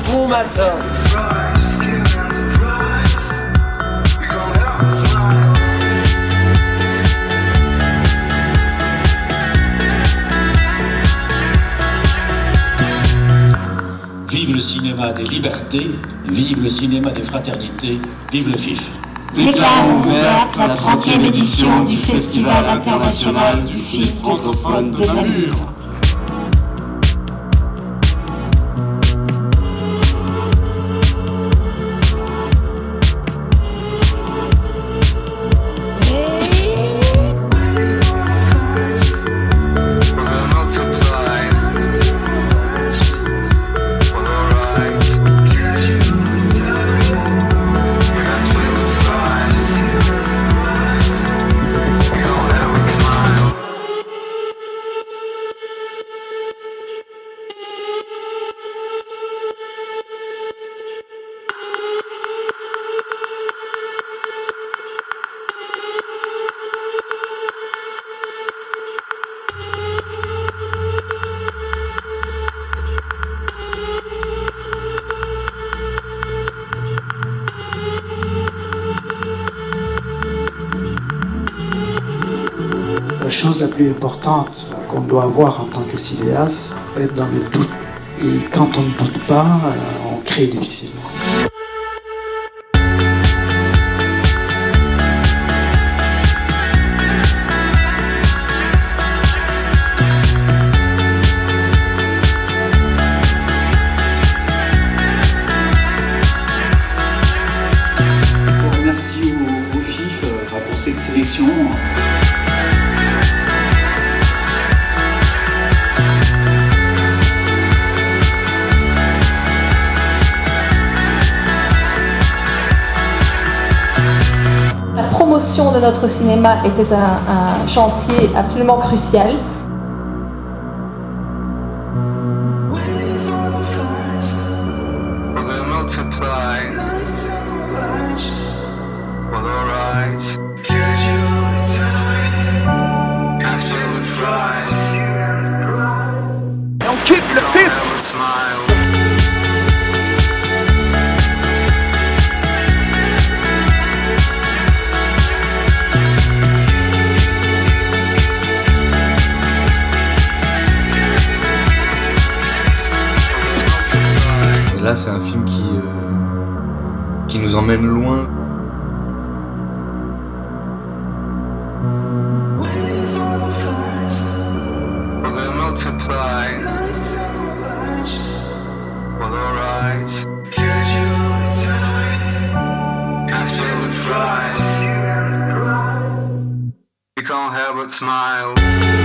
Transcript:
bon matin. Vive le cinéma des libertés, vive le cinéma des fraternités, vive le FIF. Déclarons ouverte la 30e édition du Festival international du film francophone de Namur. La chose la plus importante qu'on doit avoir en tant que cinéaste, c'est être dans le doute. Et quand on ne doute pas, on crée difficilement. Merci au FIF pour cette sélection. La promotion de notre cinéma était un chantier absolument crucial. Et on quitte le FIF. Là, c'est un film qui nous emmène loin. You can't help but smile.